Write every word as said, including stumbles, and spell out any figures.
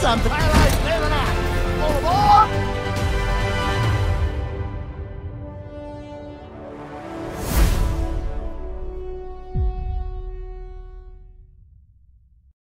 something. Aye, aye, stay the night. All aboard!